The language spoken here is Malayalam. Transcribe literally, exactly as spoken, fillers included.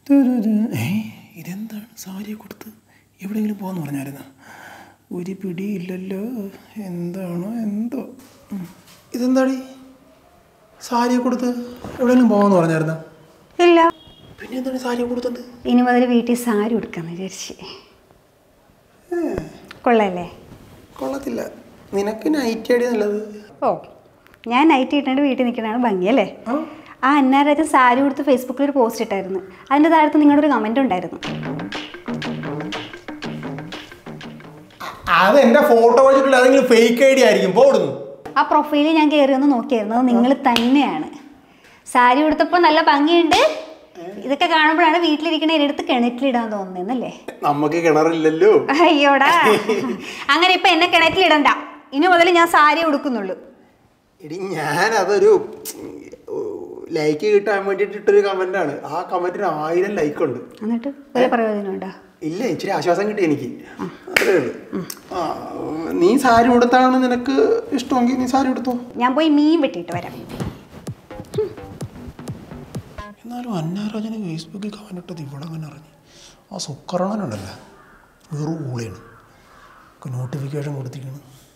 ഇതെന്താണ് സാരിയെ കൊടുത്ത് എവിടെയെങ്കിലും പോകാമെന്ന് പറഞ്ഞായിരുന്നു? ഒരു പിടിയില്ലല്ലോ. എന്താണോ എന്തോ. ഇതെന്താടി സാരിയെ കൊടുത്ത് എവിടെയെങ്കിലും പോകാമെന്ന് പറഞ്ഞായിരുന്ന? ഇല്ല. പിന്നെ എന്താണ് സാരിയെ കൊടുത്തത്? ഇനി മുതൽ വീട്ടിൽ സാരി കൊടുക്കാന്ന് വിചാരിച്ച്. കൊള്ളല്ലേ? കൊള്ളത്തില്ല. നിനക്ക് നൈറ്റ് അടി നല്ലത്. ഓ, ഞാൻ നൈറ്റ് ഇട്ടിട്ട് വീട്ടിൽ നിൽക്കണതാണ് ഭംഗിയല്ലേ? ആ അന്നാരാജൻ സാരി കൊടുത്ത് ഫേസ്ബുക്കിൽ ഒരു പോസ്റ്റ് ഇട്ടായിരുന്നു. അതിൻ്റെ താഴത്ത് നിങ്ങളുടെ ഒരു കമൻറ്റ് ഉണ്ടായിരുന്നു. അത് എൻ്റെ ഫോട്ടോ വെച്ചിട്ടുള്ള ഏതെങ്കിലും ഫേക്ക് ഐഡി ആയിരിക്കും. പോടുന്നു. ആ പ്രൊഫൈലിൽ ഞാൻ കയറി ഒന്ന് നോക്കിയായിരുന്നു. അത് നിങ്ങൾ തന്നെയാണ്. സാരി കൊടുത്തപ്പോൾ നല്ല ഭംഗിയുണ്ട്. ഇതൊക്കെ കാണുമ്പോഴാണ് വീട്ടിലിരിക്കണ എടുത്ത് കിണറ്റിലിടാൻ തോന്നുന്നല്ലേ? നമുക്ക് കിണറില്ലല്ലോ. അയ്യോടാ, അങ്ങനെ ഇപ്പൊ എന്നെ കിണറ്റിലിടണ്ട. ഇനി മുതൽ ഞാൻ സാരി കൊടുക്കുന്നുള്ളൂ. എടി, ഞാൻ അതൊരു ലൈക്ക് കിട്ടാൻ വേണ്ടിയിട്ട് ഇട്ടൊരു കമന്റ് ആണ്. ആ കമന്റിന് ആയിരം ലൈക്ക് ഉണ്ട്. എന്നിട്ട് വല്ല പ്രയോജനമുണ്ടോ? ഇല്ല, ഇച്ചിരി ആശ്വാസം കിട്ടി എനിക്ക്. അത്രേ ഉള്ളൂ. ആ, നീ സാരി കൊടുത്താണ് നിനക്ക് ഇഷ്ടമെങ്കിൽ നീ സാരി കൊടുത്തോ. ഞാൻ പോയി മീൻ വെട്ടിയിട്ട് വരാം. എന്നാലും അന്നാരാജന് ഫേസ്ബുക്കിൽ കമന്റ് ഇട്ടത് ഇവിടെ അങ്ങനെ അറിഞ്ഞു. ആ സുക്കറണനുണ്ടല്ലോ, വെറും ഊളയാണ്. നോട്ടിഫിക്കേഷൻ കൊടുത്തിരിക്കണം.